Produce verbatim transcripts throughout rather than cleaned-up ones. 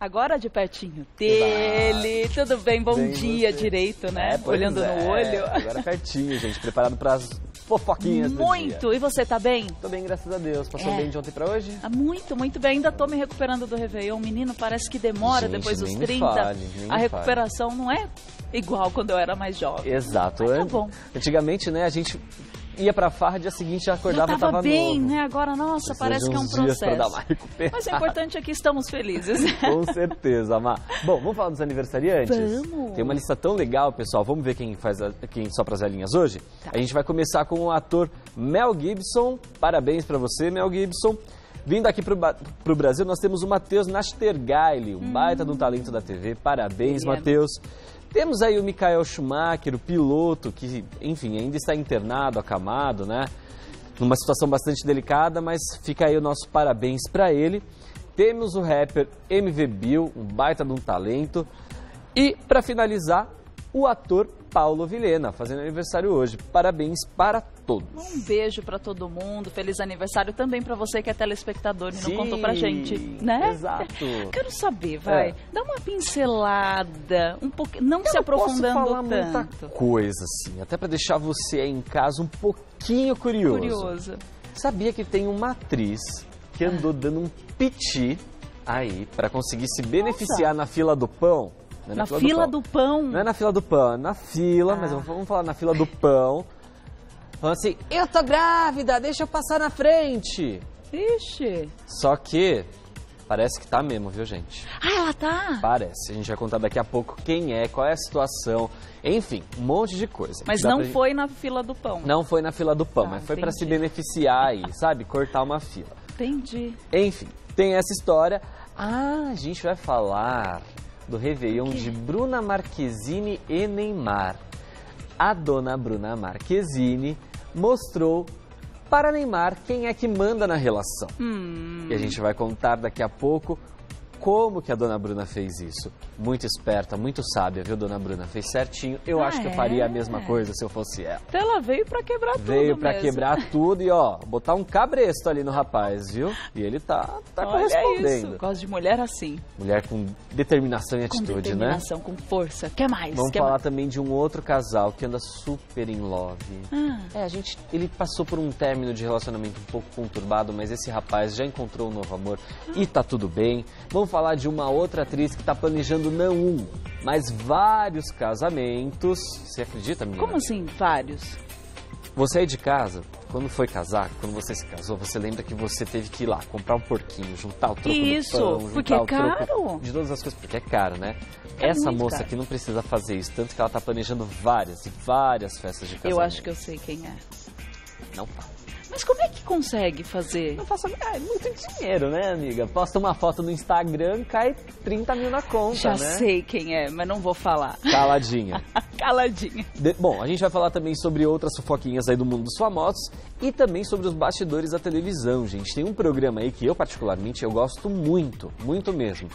Agora de pertinho dele. Eba. Tudo bem? Bom bem dia você. Direito, né? É, olhando é. no olho. Agora pertinho, gente. Preparado para as fofoquinhas do Muito. dia. E você tá bem? Tô bem, graças a Deus. Passou é. bem de ontem pra hoje? Muito, muito bem. Ainda tô me recuperando do Réveillon. Menino, parece que demora, gente, depois dos trinta. Fale, a recuperação fale. Não é igual quando eu era mais jovem. Exato. Mas tá bom. Antigamente, né, a gente ia pra farra, dia seguinte já acordava e tava bem, novo. né? Agora, nossa, Precisa parece que é um processo. Dar uma recuperada. Mas o importante é que estamos felizes. Com certeza, Má. Bom, vamos falar dos aniversariantes? Vamos. Tem uma lista tão legal, pessoal. Vamos ver quem faz a, quem sopra as velhinhas hoje? Tá. A gente vai começar com o ator Mel Gibson. Parabéns pra você, Mel Gibson. Vindo aqui pro, pro Brasil, nós temos o Matheus Nachtergaele, um hum. baita de um talento da T V. Parabéns, é. Matheus. Temos aí o Michael Schumacher, o piloto, que, enfim, ainda está internado, acamado, né? Numa situação bastante delicada, mas fica aí o nosso parabéns para ele. Temos o rapper M V Bill, um baita de um talento. E, para finalizar, o ator Paulo Vilhena, fazendo aniversário hoje. Parabéns para todos. Um beijo para todo mundo, feliz aniversário também para você que é telespectador e não Sim, contou pra gente, né? Exato. Quero saber, vai, é. dá uma pincelada, um pouquinho, não Eu se aprofundando posso falar tanto. Muita coisa, assim, até para deixar você aí em casa um pouquinho curioso. Curioso. Sabia que tem uma atriz que andou ah. dando um piti aí para conseguir se beneficiar Nossa. na fila do pão? É na, na fila, fila do, pão. do pão? Não é na fila do pão, é na fila, ah. mas vamos falar na fila do pão. Falando assim, eu tô grávida, deixa eu passar na frente. Ixi. Só que parece que tá mesmo, viu, gente? Ah, ela tá? Parece. A gente vai contar daqui a pouco quem é, qual é a situação. Enfim, um monte de coisa. Mas Dá não pra... foi na fila do pão. Não foi na fila do pão, ah, mas foi para se beneficiar aí, sabe? Cortar uma fila. Entendi. Enfim, tem essa história. Ah, a gente vai falar do Réveillon de Bruna Marquezine e Neymar. A dona Bruna Marquezine mostrou para Neymar quem é que manda na relação. Hum. E a gente vai contar daqui a pouco como que a dona Bruna fez isso. Muito esperta, muito sábia, viu, dona Bruna? Fez certinho. Eu ah, acho que é? eu faria a mesma coisa se eu fosse ela. Então ela veio pra quebrar tudo Veio pra mesmo. quebrar tudo e, ó, botar um cabresto ali no rapaz, viu? E ele tá, tá Olha correspondendo. Isso. Gosto de mulher assim. Mulher com determinação e com atitude, determinação, né? Com força. Quer mais? Vamos Quer falar mais? também de um outro casal que anda super in love. Ah. É, a gente, ele passou por um término de relacionamento um pouco conturbado, mas esse rapaz já encontrou um novo amor ah. e tá tudo bem. Vamos falar de uma outra atriz que tá planejando não um, mas vários casamentos. Você acredita, menina? Como assim, vários? Você aí de casa, quando foi casar, quando você se casou, você lembra que você teve que ir lá, comprar um porquinho, juntar o troco isso, do pão, juntar porque é o troco caro. de todas as coisas, porque é caro, né? É Essa moça caro. aqui não precisa fazer isso, tanto que ela tá planejando várias e várias festas de casamento. Eu acho que eu sei quem é. Não fala. Mas como é que consegue fazer? Não faço... É muito dinheiro, né, amiga? Posta uma foto no Instagram, cai trinta mil na conta, Já né? Já sei quem é, mas não vou falar. Caladinha. Caladinha. De... Bom, a gente vai falar também sobre outras fofoquinhas aí do mundo dos famosos e também sobre os bastidores da televisão, gente. Tem um programa aí que eu, particularmente, eu gosto muito, muito mesmo.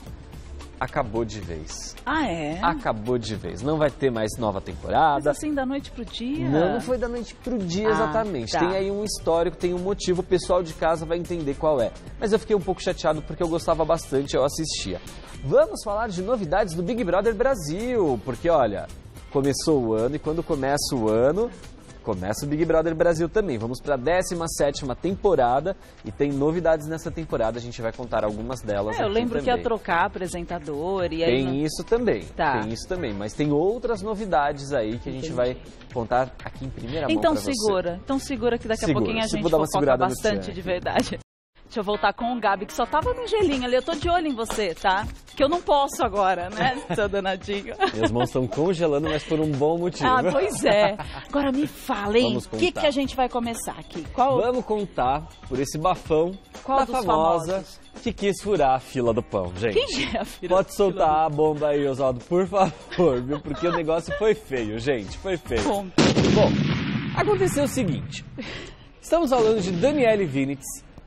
Acabou de vez. Ah, é? Acabou de vez. Não vai ter mais nova temporada. Mas assim, da noite pro dia? Não, não foi da noite pro dia ah, exatamente. Tá. Tem aí um histórico, tem um motivo, o pessoal de casa vai entender qual é. Mas eu fiquei um pouco chateado porque eu gostava bastante, eu assistia. Vamos falar de novidades do Big Brother Brasil, porque olha, começou o ano e quando começa o ano... Começa o Big Brother Brasil também. Vamos para a décima sétima temporada e tem novidades nessa temporada. A gente vai contar algumas delas é, aqui eu lembro também. que ia trocar apresentador e aí... Tem não... isso também, tá. tem isso também. Mas tem outras novidades aí que a gente Entendi. vai contar aqui em primeira mão Então pra você. segura, então segura que daqui segura. a pouquinho a gente Vou fofoca bastante de verdade. Deixa eu voltar com o Gabi, que só tava no gelinho ali. Eu tô de olho em você, tá? Que eu não posso agora, né, seu danadinho? Minhas mãos estão congelando, mas por um bom motivo. Ah, pois é. Agora me fala, hein? O que, que a gente vai começar aqui? Qual... Vamos contar por esse bafão Qual da dos famosa famosos? Que quis furar a fila do pão, gente. Quem é a fila Pode soltar fila do... a bomba aí, Oswaldo, por favor, viu? Porque o negócio foi feio, gente, foi feio. Bom, Bom aconteceu o seguinte. Estamos falando de Daniele Vinitz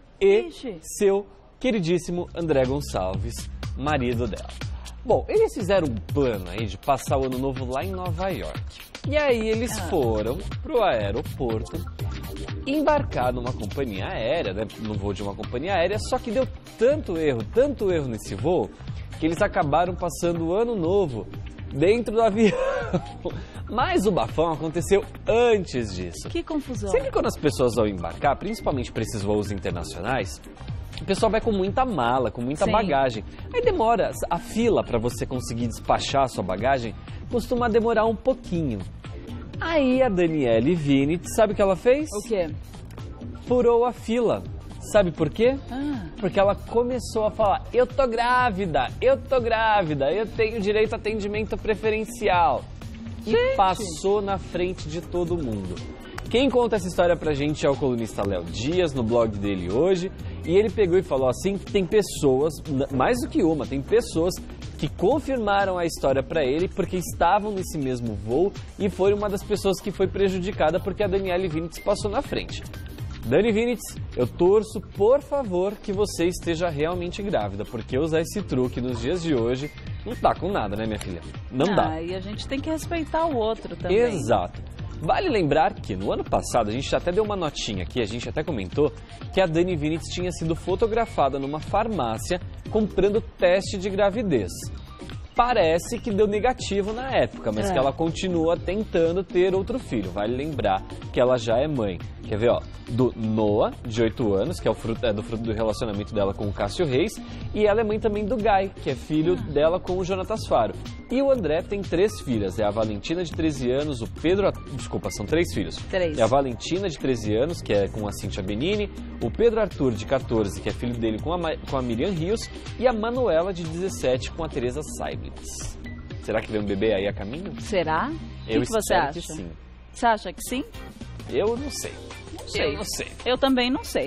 e Ixi. seu queridíssimo André Gonçalves, marido dela. Bom, eles fizeram um plano aí de passar o ano novo lá em Nova York. E aí eles ah. foram pro aeroporto embarcar numa companhia aérea, né? No voo de uma companhia aérea, só que deu tanto erro, tanto erro nesse voo, que eles acabaram passando o ano novo dentro do avião. Mas o bafão aconteceu antes disso. Que confusão. Sempre quando as pessoas vão embarcar, principalmente para esses voos internacionais, o pessoal vai com muita mala, com muita Sim. bagagem. Aí demora, a fila para você conseguir despachar a sua bagagem costuma demorar um pouquinho. Aí a Daniele Vinit, sabe o que ela fez? O quê? Furou a fila. Sabe por quê? Ah. Porque ela começou a falar, eu tô grávida, eu tô grávida, eu tenho direito a atendimento preferencial. Gente. E passou na frente de todo mundo. Quem conta essa história pra gente é o colunista Léo Dias, no blog dele hoje. E ele pegou e falou assim que tem pessoas, mais do que uma, tem pessoas que confirmaram a história pra ele porque estavam nesse mesmo voo e foi uma das pessoas que foi prejudicada porque a Daniele Vinitz passou na frente. Dani Vinitz, eu torço, por favor, que você esteja realmente grávida, porque usar esse truque nos dias de hoje não tá com nada, né, minha filha? Não ah, dá. E a gente tem que respeitar o outro também. Exato. Vale lembrar que no ano passado, a gente até deu uma notinha aqui, a gente até comentou que a Dani Vinitz tinha sido fotografada numa farmácia comprando teste de gravidez. Parece que deu negativo na época, mas é. que ela continua tentando ter outro filho. Vale lembrar que ela já é mãe. Quer ver, ó? Do Noah, de oito anos, que é, o fruto, é do fruto do relacionamento dela com o Cássio Reis. E ela é mãe também do Guy, que é filho ah. dela com o Jonatas Faro. E o André tem três filhas. É a Valentina, de treze anos, o Pedro... Desculpa, são três filhos. Três. É a Valentina, de treze anos, que é com a Cíntia Benini. O Pedro Arthur, de quatorze, que é filho dele com a, com a Miriam Rios. E a Manuela, de dezessete, com a Teresa Seiblitz. Será que vem um bebê aí a caminho? Será? Eu que, que você espero acha? que sim. Você acha que sim? Eu não sei. Não sei. Eu não sei. Eu também não sei.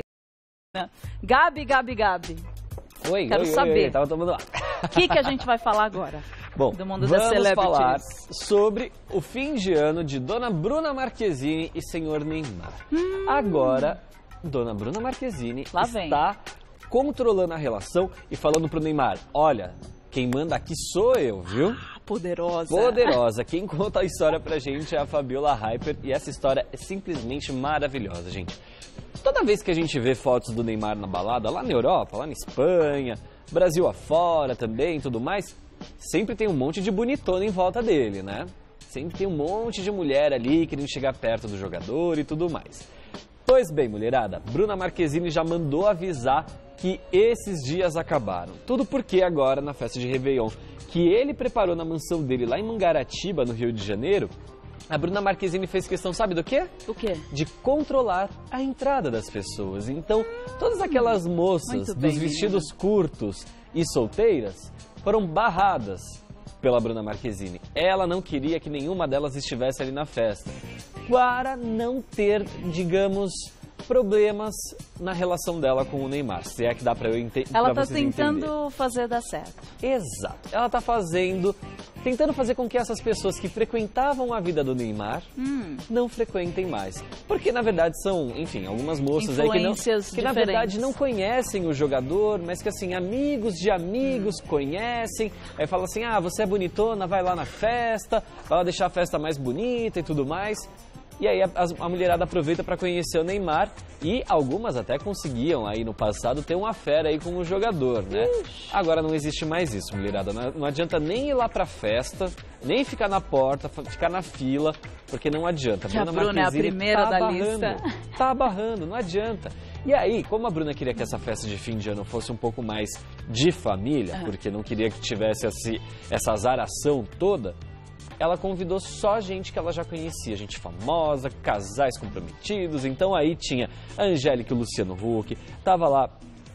Gabi, Gabi, Gabi. Oi, Quero oi, saber. Oi, oi, tava tomando ar. O que, que a gente vai falar agora? Bom, do mundo vamos das celebrities. falar sobre o fim de ano de Dona Bruna Marquezine e Senhor Neymar. Hum. Agora, Dona Bruna Marquezine Lá está vem. controlando a relação e falando pro Neymar, olha, quem manda aqui sou eu, viu? Poderosa. Poderosa. Quem conta a história pra gente é a Fabiola Hyper e essa história é simplesmente maravilhosa, gente. Toda vez que a gente vê fotos do Neymar na balada, lá na Europa, lá na Espanha, Brasil afora também e tudo mais, sempre tem um monte de bonitona em volta dele, né? Sempre tem um monte de mulher ali querendo chegar perto do jogador e tudo mais. Pois bem, mulherada, Bruna Marquezine já mandou avisar que esses dias acabaram. Tudo porque agora, na festa de Réveillon, que ele preparou na mansão dele lá em Mangaratiba, no Rio de Janeiro, a Bruna Marquezine fez questão, sabe do quê? O quê? De controlar a entrada das pessoas. Então, todas aquelas moças Muito bem, dos vestidos curtos e solteiras foram barradas pela Bruna Marquezine. Ela não queria que nenhuma delas estivesse ali na festa, para não ter, digamos, problemas na relação dela com o Neymar, se é que dá pra eu entender. Ela tá tentando fazer dar certo. Exato. Ela tá fazendo, tentando fazer com que essas pessoas que frequentavam a vida do Neymar hum. não frequentem mais. Porque na verdade são, enfim, algumas moças aí que, não, que na verdade não conhecem o jogador, mas que assim, amigos de amigos hum. conhecem. Aí fala assim, ah, você é bonitona, vai lá na festa, vai lá deixar a festa mais bonita e tudo mais. E aí a, a mulherada aproveita para conhecer o Neymar e algumas até conseguiam aí no passado ter uma fera aí com o jogador, né? Ixi. Agora não existe mais isso, mulherada. Não, não adianta nem ir lá pra festa, nem ficar na porta, ficar na fila, porque não adianta. Que a Bruna é a primeira tá da barrando, lista. Tá barrando, não adianta. E aí, como a Bruna queria que essa festa de fim de ano fosse um pouco mais de família, ah. porque não queria que tivesse esse, essa azaração toda, ela convidou só gente que ela já conhecia, gente famosa, casais comprometidos. Então aí tinha a Angélica e o Luciano Huck, tava lá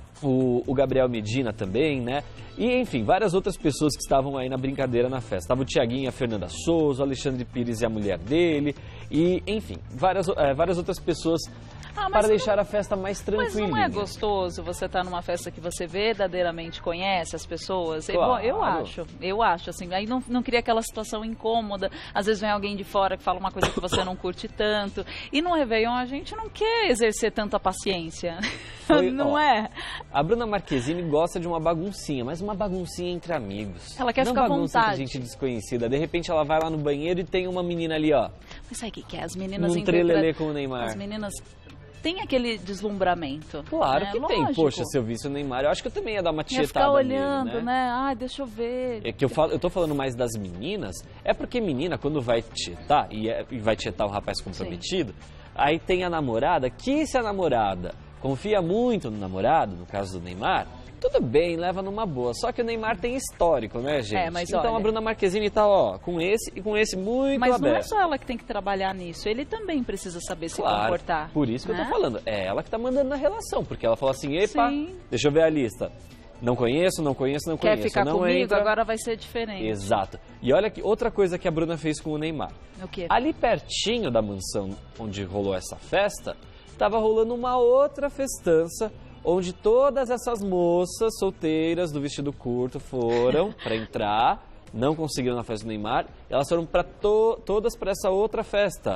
o, o Gabriel Medina também, né? E enfim, várias outras pessoas que estavam aí na brincadeira na festa. Tava o Thiaguinho, a Fernanda Souza, o Alexandre Pires e a mulher dele. E enfim, várias, é, várias outras pessoas... Ah, para deixar não, a festa mais tranquila. Mas não é gostoso você estar numa festa que você verdadeiramente conhece as pessoas? Claro. Bom, eu acho, eu acho, assim, aí não, não cria aquela situação incômoda, às vezes vem alguém de fora que fala uma coisa que você não curte tanto, e no Réveillon a gente não quer exercer tanta paciência, Foi, não ó, é? A Bruna Marquezine gosta de uma baguncinha, mas uma baguncinha entre amigos. Ela quer não ficar à bagunça vontade. Entre gente desconhecida, de repente ela vai lá no banheiro e tem uma menina ali, ó. Mas sabe o que é? As meninas... Um trelelê com o Neymar. As meninas... tem aquele deslumbramento. Claro né? que Lógico. tem. Poxa, se eu visse o Neymar, eu acho que eu também ia dar uma tietada ia ficar olhando, nele, né? né? Ai, deixa eu ver. É que eu, falo, eu tô falando mais das meninas, é porque menina, quando vai tietar, e, é, e vai tietar um rapaz comprometido, sim, aí tem a namorada, que se a namorada confia muito no namorado, no caso do Neymar, tudo bem, leva numa boa. Só que o Neymar tem histórico, né, gente? É, mas então olha... a Bruna Marquezine tá, ó, com esse e com esse muito mas aberto. Mas não é só ela que tem que trabalhar nisso, ele também precisa saber se claro, comportar. Por isso que né? eu tô falando, é ela que tá mandando na relação, porque ela fala assim, epa, sim, deixa eu ver a lista. Não conheço, não conheço, não Quer conheço. ficar não comigo, entra. agora vai ser diferente. Exato. E olha que outra coisa que a Bruna fez com o Neymar. O quê? Ali pertinho da mansão onde rolou essa festa, estava rolando uma outra festança, onde todas essas moças solteiras do vestido curto foram para entrar, não conseguiram na festa do Neymar, elas foram para to todas para essa outra festa,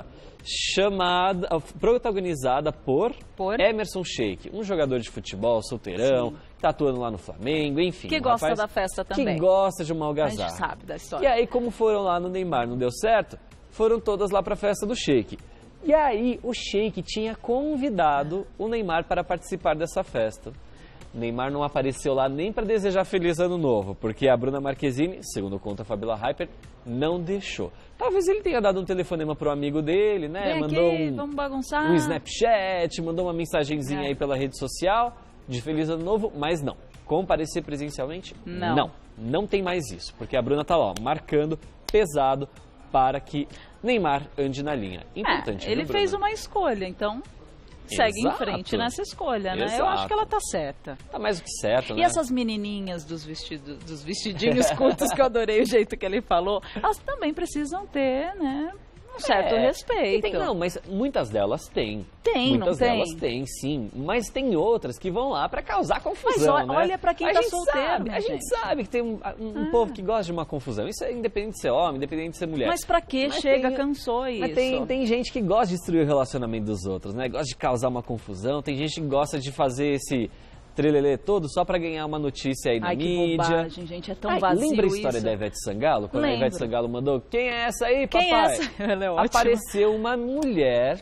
chamada, protagonizada por, por Emerson Sheik, um jogador de futebol solteirão, sim, que tá atuando lá no Flamengo, enfim. Que um gosta rapaz da festa também. Que gosta de uma algazarra. A gente sabe da história. E aí, como foram lá no Neymar, não deu certo, foram todas lá para a festa do Sheik. E aí, o Sheik tinha convidado o Neymar para participar dessa festa. O Neymar não apareceu lá nem para desejar feliz ano novo, porque a Bruna Marquezine, segundo conta a Fabiola Hyper, não deixou. Talvez ele tenha dado um telefonema pro amigo dele, né? Vem mandou aqui, um, vamos bagunçar. um Snapchat, mandou uma mensagenzinha é. aí pela rede social de feliz ano novo, mas não. Comparecer presencialmente? Não. Não, não tem mais isso, porque a Bruna tá lá, ó, marcando pesado para que Neymar ande na linha. Importante, é, ele viu, fez Bruna? uma escolha, então segue Exato. Em frente nessa escolha, né? Exato. Eu acho que ela tá certa. Tá mais do que certo, né? E essas menininhas dos, vestidos, dos vestidinhos curtos, que eu adorei o jeito que ele falou, elas também precisam ter, né, um certo é, respeito. Tem, não, mas muitas delas têm. Tem, muitas não tem? delas têm, sim. Mas tem outras que vão lá pra causar confusão, mas olha, né? olha pra quem a tá gente solteiro, sabe, né, A gente? gente sabe que tem um, um ah. povo que gosta de uma confusão. Isso é independente de ser homem, independente de ser mulher. Mas pra que chega, tem, cansou isso. Mas tem, tem gente que gosta de destruir o relacionamento dos outros, né? Gosta de causar uma confusão. Tem gente que gosta de fazer esse trelelê todo só pra ganhar uma notícia aí na Ai, mídia. Que bobagem, gente, é tão Ai, vazio lembra a história isso? da Ivete Sangalo? Quando Lembro. a Ivete Sangalo mandou, quem é essa aí, papai? Quem é essa? Ela é ótima. Apareceu uma mulher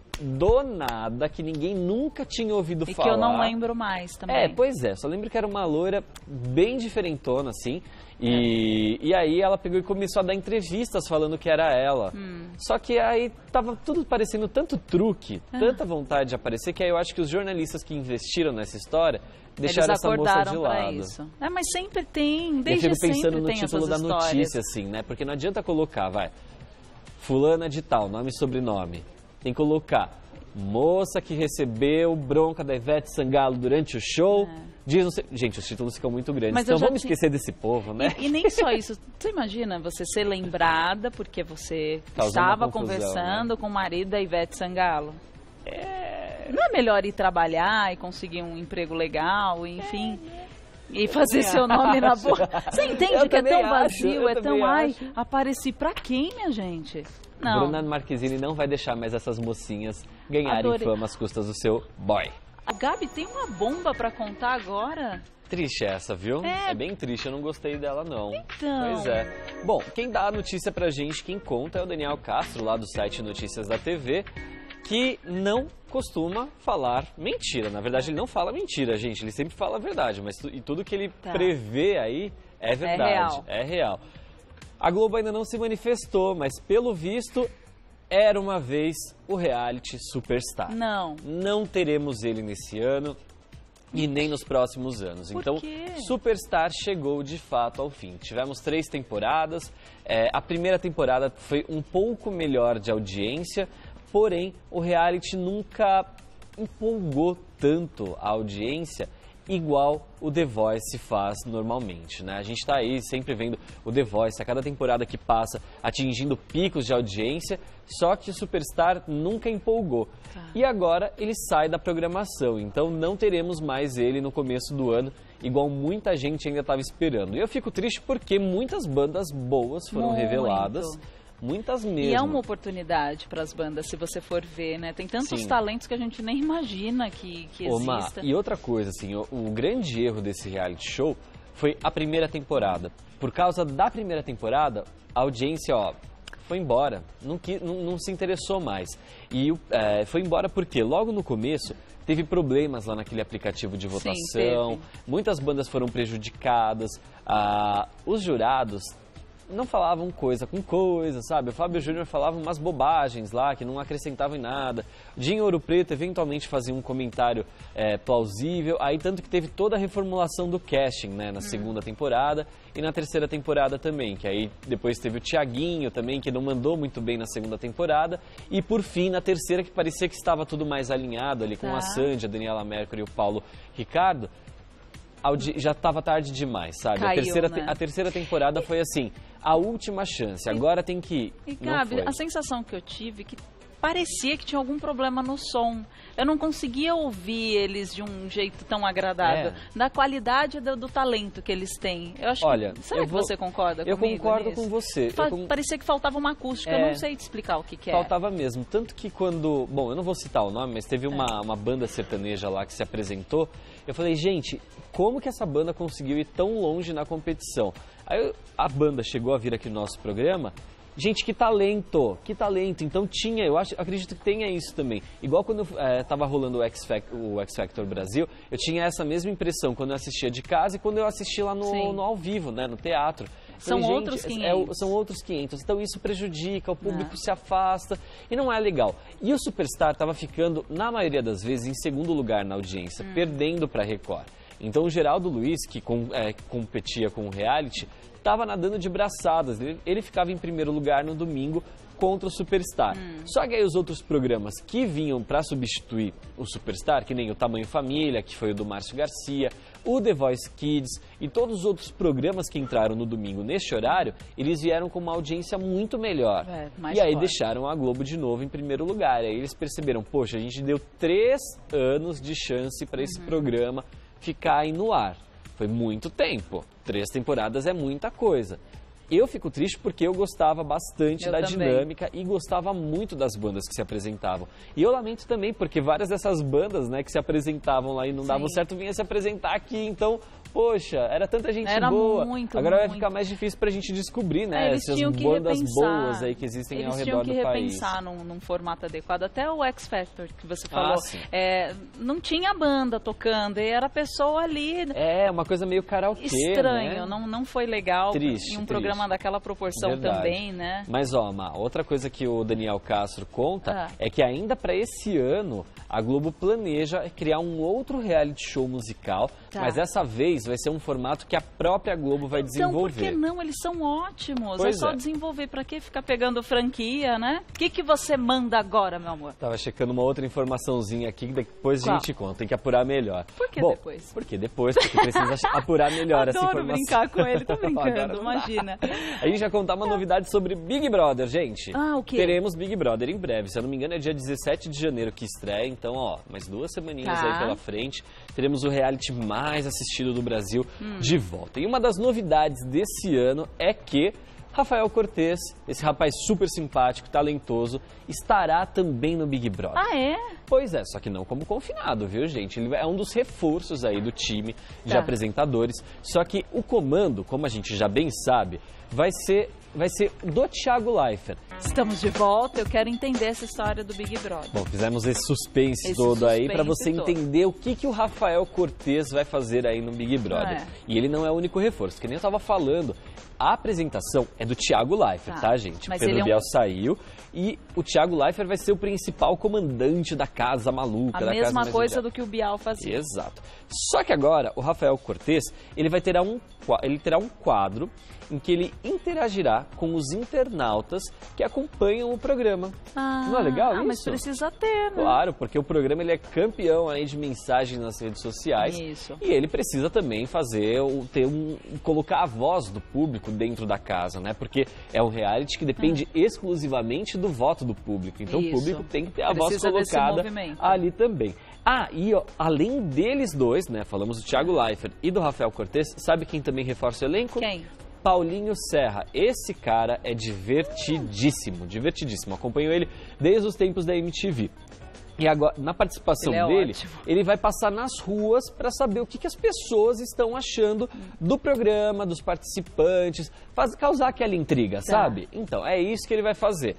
do nada, que ninguém nunca tinha ouvido e falar. E que eu não lembro mais também. É, pois é, só lembro que era uma loira bem diferentona, assim, e, é. e aí ela pegou e começou a dar entrevistas falando que era ela. Hum. Só que aí tava tudo parecendo tanto truque, ah. tanta vontade de aparecer, que aí eu acho que os jornalistas que investiram nessa história deixaram Eles essa moça de pra lado. Isso. É, mas sempre tem, desde eu fico pensando sempre no tem título da histórias. notícia, assim, né? Porque não adianta colocar, vai, fulana de tal, nome e sobrenome. Tem que colocar, moça que recebeu bronca da Ivete Sangalo durante o show. É. Diz, sei... Gente, os títulos ficam muito grandes, mas então vamos te... esquecer desse povo, né? E, e nem só isso. Você imagina você ser lembrada porque você Causando estava confusão, conversando, né, com o marido da Ivete Sangalo. É... Não é melhor ir trabalhar e conseguir um emprego legal, enfim... É. E fazer seu nome na boca. Você entende eu que é tão acho, vazio, é tão... Ai, acho. apareci pra quem, minha gente? Não. Bruna Marquezine não vai deixar mais essas mocinhas ganharem Adorei. fama às custas do seu boy. A Gabi tem uma bomba pra contar agora. Triste essa, viu? É, é bem triste, eu não gostei dela, não. Então... Pois é. Bom, quem dá a notícia pra gente, quem conta, é o Daniel Castro, lá do site Notícias da T V, que não costuma falar mentira. Na verdade, ele não fala mentira, gente. Ele sempre fala a verdade, mas tu, e tudo que ele tá. prevê aí é verdade. É real. É real. A Globo ainda não se manifestou, mas pelo visto, era uma vez o reality Superstar. Não. Não teremos ele nesse ano e nem nos próximos anos. Por então, quê? Superstar chegou de fato ao fim. Tivemos três temporadas. É, a primeira temporada foi um pouco melhor de audiência, porém, o reality nunca empolgou tanto a audiência igual o The Voice faz normalmente, né? A gente está aí sempre vendo o The Voice, a cada temporada que passa, atingindo picos de audiência, só que o Superstar nunca empolgou. Tá. E agora ele sai da programação, então não teremos mais ele no começo do ano, igual muita gente ainda estava esperando. E eu fico triste porque muitas bandas boas foram Muito. reveladas. Muitas mesmo. E é uma oportunidade para as bandas, se você for ver, né? Tem tantos Sim. talentos que a gente nem imagina que, que Ô, exista. Ma, e outra coisa, assim, o, o grande erro desse reality show foi a primeira temporada. Por causa da primeira temporada, a audiência, ó, foi embora, não, qui- não, não se interessou mais. E o- é, foi embora porque logo no começo teve problemas lá naquele aplicativo de votação, teve. muitas bandas foram prejudicadas, ah, os jurados não falavam coisa com coisa, sabe? O Fábio Júnior falava umas bobagens lá que não acrescentavam em nada. Dinho Ouro Preto eventualmente fazia um comentário é, plausível, aí tanto que teve toda a reformulação do casting, né, na segunda temporada e na terceira temporada também, que aí depois teve o Thiaguinho também, que não mandou muito bem na segunda temporada, e por fim na terceira, que parecia que estava tudo mais alinhado ali com Tá. a Sandy, a Daniela Mercury e o Paulo Ricardo. Audi- já estava tarde demais, sabe? Caiu, a, terceira, te- né? a terceira temporada foi assim, a última chance, agora tem que ir. E, Não Gabi, foi. a sensação que eu tive é que parecia que tinha algum problema no som. Eu não conseguia ouvir eles de um jeito tão agradável, É. da qualidade do, do talento que eles têm. Eu acho Olha, que, será eu que vou- você concorda eu comigo concordo nisso? com você. Fa- Eu con- Parecia que faltava uma acústica, É. eu não sei te explicar o que, que é. Faltava mesmo, tanto que quando, bom, eu não vou citar o nome, mas teve uma, É. uma banda sertaneja lá que se apresentou, eu falei, gente, como que essa banda conseguiu ir tão longe na competição? Aí eu- a banda chegou a vir aqui no nosso programa, gente, que talento, que talento, então tinha, eu acho, acredito que tenha isso também. Igual quando estava rolando o X, Fac- o X Factor Brasil, eu tinha essa mesma impressão quando eu assistia de casa e quando eu assisti lá no, Sim. no ao vivo, né, no teatro. São Falei, outros gente, quinhentos. é o- são outros quinhentos. Então isso prejudica, o público Ah. se afasta e não é legal. E o Superstar estava ficando, na maioria das vezes, em segundo lugar na audiência, Hum. perdendo para Record. Então o Geraldo Luiz, que com- é, competia com o reality, estava nadando de braçadas. Ele, ele ficava em primeiro lugar no domingo contra o Superstar. Hum. Só que aí os outros programas que vinham para substituir o Superstar, que nem o Tamanho Família, que foi o do Márcio Garcia, o The Voice Kids e todos os outros programas que entraram no domingo neste horário, eles vieram com uma audiência muito melhor. É, mais e aí forte. deixaram a Globo de novo em primeiro lugar. Aí eles perceberam, poxa, a gente deu três anos de chance para esse Uhum. programa ficar aí no ar. Foi muito tempo. Três temporadas é muita coisa. Eu fico triste porque eu gostava bastante Eu da também. dinâmica e gostava muito das bandas que se apresentavam. E eu lamento também porque várias dessas bandas, né, que se apresentavam lá e não davam Sim. certo, vinham se apresentar aqui. Então, poxa, era tanta gente Era boa. muito, Agora vai muito. ficar mais difícil pra gente descobrir, né, É, eles essas tinham que bandas repensar. boas aí que existem Eles ao tinham redor que do país. repensar num, num formato adequado. Até o X Factor que você Ah, falou, sim. é, não tinha banda tocando, e era a pessoa ali. É, uma coisa meio karaokê, Estranho, né? não, não foi legal Triste, em um triste. programa daquela proporção Verdade. também, né? Mas, ó, Ma, outra coisa que o Daniel Castro conta Ah. é que ainda para esse ano a Globo planeja criar um outro reality show musical, Tá. mas dessa vez vai ser um formato que a própria Globo vai Então, por que desenvolver. não? Eles são ótimos. Pois é só é. desenvolver. Pra que ficar pegando franquia, né? O que, que você manda agora, meu amor? Tava checando uma outra informaçãozinha aqui que depois a Qual? gente conta, tem que apurar melhor. Por que Bom, depois? Por que depois? Porque precisa apurar melhor essa Adoro informação. brincar com ele, tô Agora brincando, não dá. imagina. A gente vai contar uma novidade sobre Big Brother, gente. Ah, o quê? Teremos Big Brother em breve. Se eu não me engano, é dia dezessete de janeiro que estreia. Então, ó, mais duas semaninhas Tá. aí pela frente. Teremos o reality mais assistido do Brasil Hum. de volta. E uma das novidades desse ano é que Rafael Cortez, esse rapaz super simpático, talentoso, estará também no Big Brother. Ah, é? Pois é, só que não como confinado, viu, gente? Ele é um dos reforços aí do time de Tá. apresentadores. Só que o comando, como a gente já bem sabe, vai ser, vai ser do Thiago Leifert. Estamos de volta, eu quero entender essa história do Big Brother. Bom, fizemos esse suspense Esse todo aí suspense para você todo. entender o que, que o Rafael Cortez vai fazer aí no Big Brother. Ah, é. E ele não é o único reforço, que nem eu tava falando. A apresentação é do Thiago Leifert, Tá. tá, gente? Mas Pedro ele é um- Biel saiu e o Thiago Leifert vai ser o principal comandante da Casa Maluca. A da casa mesma mais coisa odiada. do que o Bial fazia. Exato. Só que agora, o Rafael Cortez, ele vai ter um, qua- ele terá um quadro em que ele interagirá com os internautas que acompanham o programa. Ah, Não é legal ah, mas isso? precisa ter, né? Claro, porque o programa ele é campeão aí de mensagens nas redes sociais. Isso. E ele precisa também fazer, o- ter um, colocar a voz do público dentro da casa, né? Porque é um reality que depende exclusivamente do voto do público. Então Ah. Isso. o público tem que ter a Precisa voz desse colocada movimento. ali também. Ah, e ó, além deles dois, né? Falamos do Thiago Leifert e do Rafael Cortez, sabe quem também reforça o elenco? Quem? Paulinho Serra. Esse cara é divertidíssimo, divertidíssimo. Acompanho ele desde os tempos da M T V. E agora, na participação ele é dele, ótimo. ele vai passar nas ruas para saber o que, que as pessoas estão achando do programa, dos participantes, faz, causar aquela intriga, tá. sabe? Então, é isso que ele vai fazer.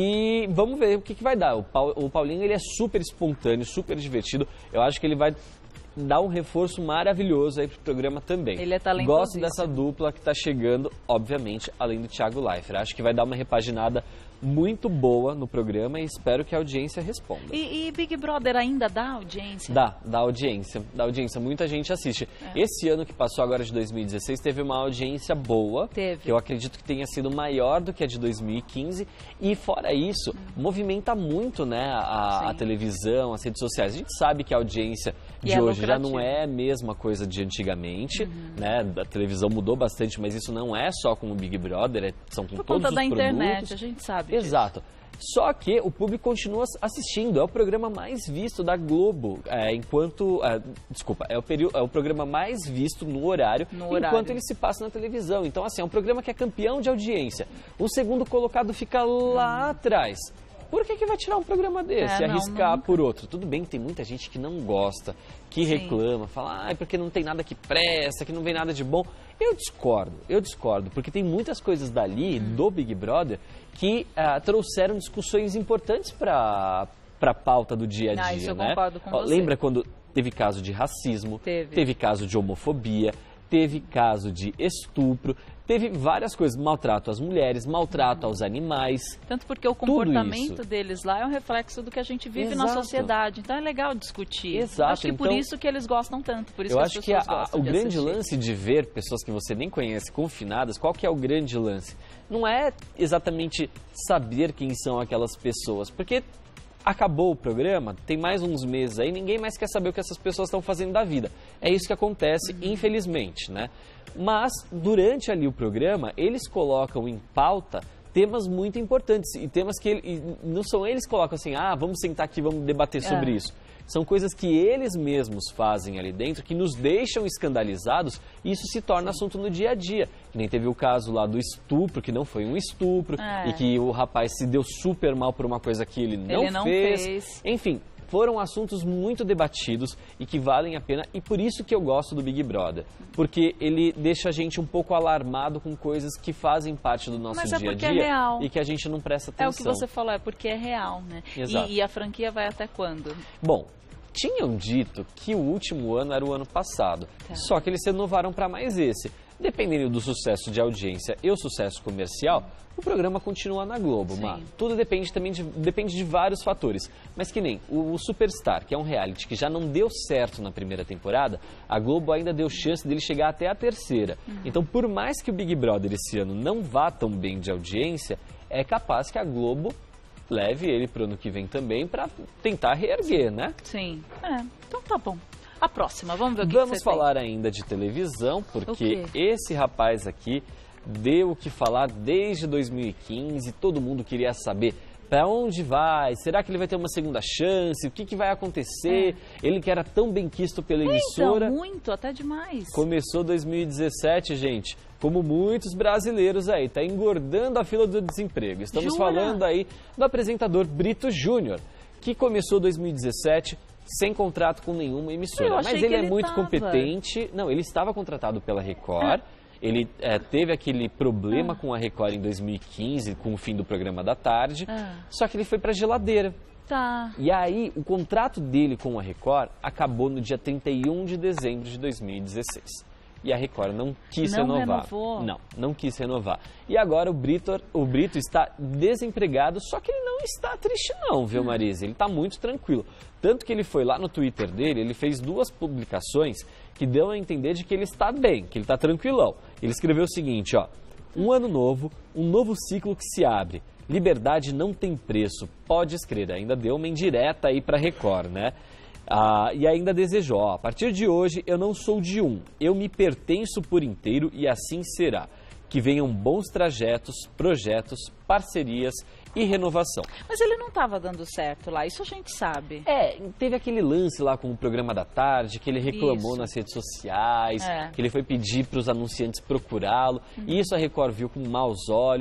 E vamos ver o que, que vai dar. O, Paul, o Paulinho, ele é super espontâneo, super divertido. Eu acho que ele vai dar um reforço maravilhoso aí pro programa também. Ele é talentosíssimo. Gosto dessa dupla que está chegando, obviamente, além do Thiago Leifert. Acho que vai dar uma repaginada muito boa no programa e espero que a audiência responda. E, e Big Brother ainda dá audiência? Dá, dá audiência, dá audiência. Muita gente assiste. É. Esse ano que passou agora de dois mil e dezesseis teve uma audiência boa. Teve. Que eu acredito que tenha sido maior do que a de dois mil e quinze. E fora isso, hum. movimenta muito, né, a, a televisão, as redes sociais. A gente sabe que a audiência de e hoje é já não é a mesma coisa de antigamente, uhum. né? A televisão mudou bastante, mas isso não é só com o Big Brother, é, são com Por todos conta os da produtos. internet, a gente sabe. Exato. Disso. Só que o público continua assistindo, é o programa mais visto da Globo, é, enquanto, é, desculpa, é o, período, é o programa mais visto no horário, no enquanto horário. ele se passa na televisão. Então, assim, é um programa que é campeão de audiência. O segundo colocado fica lá hum. atrás. Por que que vai tirar um programa desse é, e arriscar não, por outro? Tudo bem que tem muita gente que não gosta, que Sim. reclama, fala, ah, é porque não tem nada que presta, que não vem nada de bom. Eu discordo, eu discordo, porque tem muitas coisas dali, hum. do Big Brother, que uh, trouxeram discussões importantes para a pauta do dia a dia, ah, isso eu né? concordo com Ó, você. Lembra quando teve caso de racismo, teve. teve caso de homofobia, teve caso de estupro, teve várias coisas, maltrato às mulheres, maltrato aos animais. Tanto porque o comportamento deles lá é um reflexo do que a gente vive Exato. na sociedade. Então é legal discutir. Exato. Acho que então, por isso que eles gostam tanto, por isso eu que acho as que pessoas a, gostam o de grande assistir. lance de ver pessoas que você nem conhece confinadas, qual que é o grande lance? Não é exatamente saber quem são aquelas pessoas, porque acabou o programa, tem mais uns meses aí, ninguém mais quer saber o que essas pessoas estão fazendo da vida. É isso que acontece, uhum. infelizmente, né? Mas, durante ali o programa, eles colocam em pauta temas muito importantes. E temas que ele, e não são eles que colocam assim, ah, vamos sentar aqui, vamos debater é. sobre isso. São coisas que eles mesmos fazem ali dentro, que nos deixam escandalizados, e isso se torna assunto no dia a dia. Que nem teve o caso lá do estupro, que não foi um estupro, é. e que o rapaz se deu super mal por uma coisa que ele não, ele não fez. fez. Enfim, foram assuntos muito debatidos e que valem a pena, e por isso que eu gosto do Big Brother. Porque ele deixa a gente um pouco alarmado com coisas que fazem parte do nosso Mas dia a é dia é real. e que a gente não presta atenção. É o que você falou, é porque é real, né? Exato. E, e a franquia vai até quando? Bom, tinham dito que o último ano era o ano passado, tá. só que eles renovaram para mais esse. Dependendo do sucesso de audiência e o sucesso comercial, o programa continua na Globo, mas tudo depende também de, depende de vários fatores. Mas que nem o, o Superstar, que é um reality que já não deu certo na primeira temporada, a Globo ainda deu chance dele chegar até a terceira. Uhum. Então, por mais que o Big Brother esse ano não vá tão bem de audiência, é capaz que a Globo leve ele para o ano que vem também para tentar reerguer, né? Sim. É, então tá bom. A próxima, vamos ver o que Vamos que você falar tem. ainda de televisão, porque esse rapaz aqui deu o que falar desde dois mil e quinze, todo mundo queria saber para onde vai, será que ele vai ter uma segunda chance, o que, que vai acontecer, é. ele que era tão bem quisto pela emissora. Então, muito, até demais. Começou dois mil e dezessete, gente, como muitos brasileiros aí, tá engordando a fila do desemprego. Estamos Jura? falando aí do apresentador Brito Júnior, que começou dois mil e dezessete sem contrato com nenhuma emissora. Mas ele, ele é muito tava. competente. Não, ele estava contratado pela Record. Ah. Ele é, teve aquele problema ah. com a Record em dois mil e quinze, com o fim do programa da tarde. Ah. Só que ele foi pra geladeira. Tá. E aí, o contrato dele com a Record acabou no dia trinta e um de dezembro de dois mil e dezesseis. E a Record não quis não renovar. Renovou. Não, não quis renovar. E agora o Brito, o Brito está desempregado, só que ele não está triste não, viu, Marisa? Ele está muito tranquilo. Tanto que ele foi lá no Twitter dele, ele fez duas publicações que dão a entender de que ele está bem, que ele está tranquilão. Ele escreveu o seguinte, ó. Um ano novo, um novo ciclo que se abre. Liberdade não tem preço, pode escrever. Ainda deu uma indireta aí para Record, né? Ah, e ainda desejou, ó, a partir de hoje eu não sou de um, eu me pertenço por inteiro e assim será. Que venham bons trajetos, projetos, parcerias e renovação. Mas ele não estava dando certo lá, isso a gente sabe. É, teve aquele lance lá com o programa da tarde, que ele reclamou isso. nas redes sociais, é. que ele foi pedir para os anunciantes procurá-lo, uhum. e isso a Record viu com maus olhos.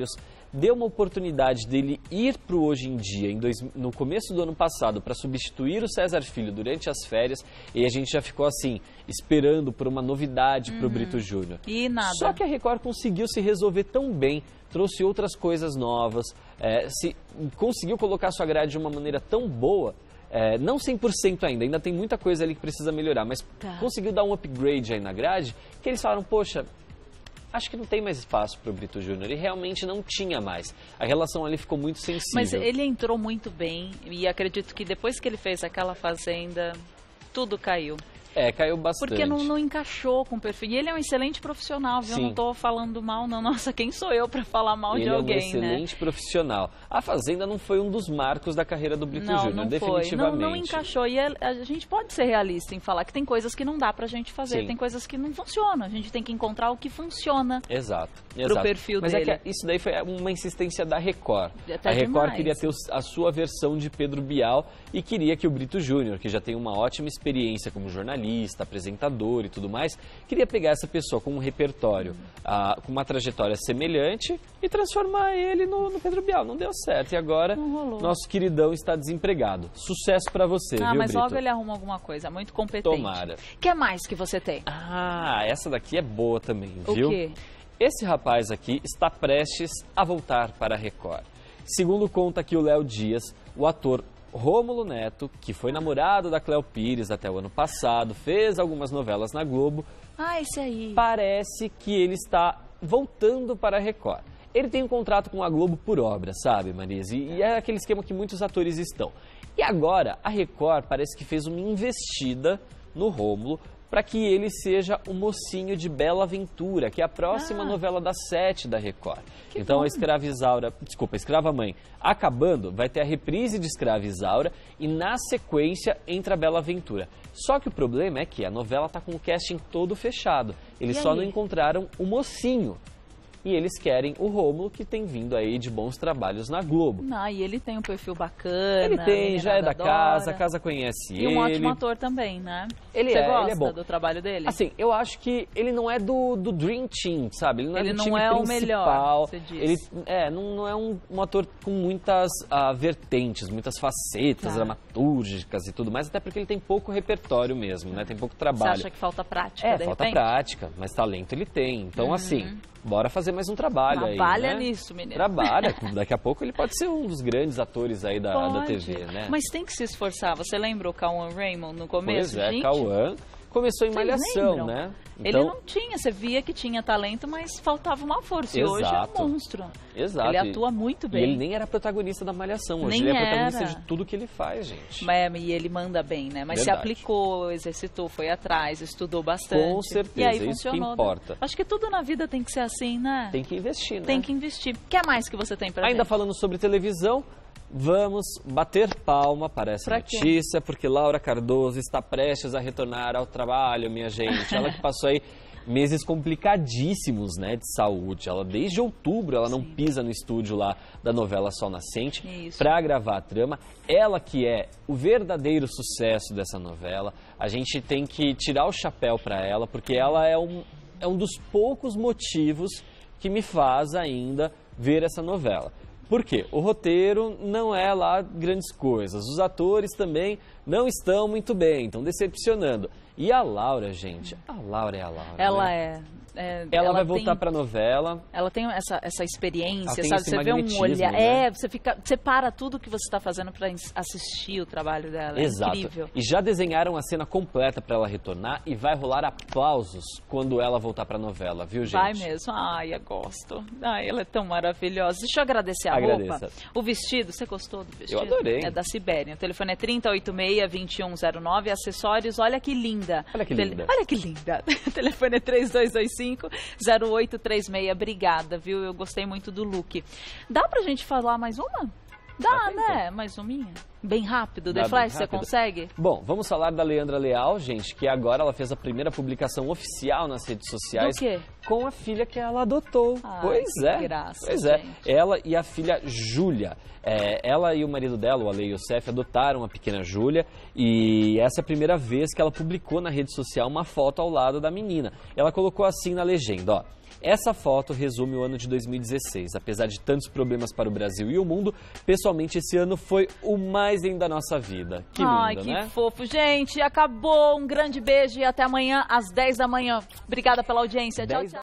deu uma oportunidade dele ir para o Hoje em Dia em dois, no começo do ano passado para substituir o César Filho durante as férias, e a gente já ficou assim, esperando por uma novidade para o Uhum. Brito Júnior. E nada. Só que a Record conseguiu se resolver tão bem, trouxe outras coisas novas, é, se, conseguiu colocar sua grade de uma maneira tão boa, é, não cem por cento ainda, ainda tem muita coisa ali que precisa melhorar, mas Tá. conseguiu dar um upgrade aí na grade, que eles falaram, poxa, acho que não tem mais espaço para o Brito Júnior, e realmente não tinha mais. A relação ali ficou muito sensível. Mas ele entrou muito bem e acredito que depois que ele fez aquela Fazenda, tudo caiu. É, caiu bastante. Porque não, não encaixou com o perfil. E ele é um excelente profissional, viu? Sim. Eu não tô falando mal, não. Nossa, quem sou eu para falar mal Ele de é um alguém, excelente né? profissional. A Fazenda não foi um dos marcos da carreira do Brito Não, Júnior, não foi. definitivamente. Não, não encaixou. E a, a gente pode ser realista em falar que tem coisas que não dá pra gente fazer, Sim. tem coisas que não funcionam. A gente tem que encontrar o que funciona. Exato, Pro exato. perfil Mas dele. é que isso daí foi uma insistência da Record. Até a Record demais. queria ter o- a sua versão de Pedro Bial e queria que o Brito Júnior, que já tem uma ótima experiência como jornalista, apresentador e tudo mais, queria pegar essa pessoa com um repertório, ah, com uma trajetória semelhante e transformar ele no, no Pedro Bial. Não deu certo e agora Não rolou. nosso queridão está desempregado. Sucesso pra você, Ah, viu, mas Brito? logo ele arruma alguma coisa. Muito competente. Tomara. O que mais que você tem? Ah, essa daqui é boa também, O viu? quê? Esse rapaz aqui está prestes a voltar para a Record. Segundo conta aqui o Léo Dias, o ator Rômulo Neto, que foi namorado da Cléo Pires até o ano passado, fez algumas novelas na Globo, Ah, esse aí. parece que ele está voltando para a Record. Ele tem um contrato com a Globo por obra, sabe, Marise? E, e é aquele esquema que muitos atores estão. E agora, a Record parece que fez uma investida no Rômulo para que ele seja o mocinho de Bela Aventura, que é a próxima Ah. novela das sete da Record. Que então bom. a Escrava Isaura, desculpa, a Escrava Mãe acabando, vai ter a reprise de Escrava Isaura e na sequência entra a Bela Aventura. Só que o problema é que a novela está com o casting todo fechado. Eles E só aí? não encontraram o mocinho. E eles querem o Rômulo, que tem vindo aí de bons trabalhos na Globo. Não, e ele tem um perfil bacana. Ele tem, já é da adora. casa, a casa conhece E ele. um ótimo ator também, né? Ele Você é, ele gosta é bom. do trabalho dele? Assim, eu acho que ele não é do, do Dream Team, sabe? Ele não é Ele do não time é o principal. melhor, você diz. Ele é, não, não é um, um ator com muitas ah, vertentes, muitas facetas Tá. dramatúrgicas e tudo mais, até porque ele tem pouco repertório mesmo, né? Tem pouco Você trabalho. acha que falta prática, É, de falta repente? prática, mas talento ele tem. Então, assim, bora fazer mais um trabalho aí, Trabalha né? nisso, menino. Trabalha. Daqui a pouco ele pode ser um dos grandes atores aí da, da Pode. T V, né? Mas tem que se esforçar. Você lembra o Cauã Raymond no começo? Pois é, Gente, Cauã começou em vocês Malhação, lembram? né? Ele não tinha, você via que tinha talento, mas faltava uma força. E hoje é Exato. um monstro. Exato. Ele atua muito E bem. ele nem era protagonista da Malhação. Hoje Nem ele é protagonista era. de tudo que ele faz, gente. Mas, e ele manda bem, né? Mas se Verdade. aplicou, exercitou, foi atrás, estudou bastante. Com certeza, e aí isso que funcionou. importa. Acho que tudo na vida tem que ser assim, né? Tem que investir, né? Tem que investir. O que é mais que você tem pra Ainda gente? falando sobre televisão, vamos bater palma para essa Pra quê? notícia, porque Laura Cardoso está prestes a retornar ao trabalho, minha gente. Ela que passou aí meses complicadíssimos, né, de saúde. Ela, desde outubro, ela não pisa no estúdio lá da novela Sol Nascente Isso. para gravar a trama. Ela que é o verdadeiro sucesso dessa novela. A gente tem que tirar o chapéu para ela, porque ela é um, é um dos poucos motivos que me faz ainda ver essa novela. Por quê? O roteiro não é lá grandes coisas. Os atores também não estão muito bem, estão decepcionando. E a Laura, gente, a Laura é a Laura. Ela né? é. é, Ela, vai tem- voltar pra novela. Ela tem essa, essa Ela experiência, tem sabe? esse Você vê um magnetismo, olhar. né? É, você fica. Você para tudo que você está fazendo para assistir o trabalho dela. É Exato. incrível. E já desenharam a cena completa pra ela retornar e vai rolar aplausos quando ela voltar pra novela, viu, gente? Vai mesmo. Ai, eu gosto. Ai, ela é tão maravilhosa. Deixa eu agradecer a Agradeça. roupa. O vestido, você gostou do vestido? Eu adorei. É da Sibéria. O telefone é trinta e oito seis, vinte e um zero nove. Acessórios, olha que linda. Olha que Tele- linda. Olha que linda. O telefone é três dois dois cinco, zero oito três seis. Obrigada, viu? Eu gostei muito do look. Dá pra gente falar mais uma? Dá, Dá, né? Mais uma minha? Bem rápido, Dá The Flash, bem você rápido. consegue? Bom, vamos falar da Leandra Leal, gente, que agora ela fez a primeira publicação oficial nas redes sociais. Do quê? Com a filha que ela adotou. Ai, pois que é, graça, pois é. gente. Ela e a filha Júlia. É, ela e o marido dela, o Ale Youssef, adotaram a pequena Júlia e essa é a primeira vez que ela publicou na rede social uma foto ao lado da menina. Ela colocou assim na legenda, ó. Essa foto resume o ano de dois mil e dezesseis. Apesar de tantos problemas para o Brasil e o mundo, pessoalmente esse ano foi o mais lindo da nossa vida. Que lindo, Ai, que né? fofo. Gente, acabou. Um grande beijo e até amanhã às dez da manhã. Obrigada pela audiência. Tchau, dez tchau.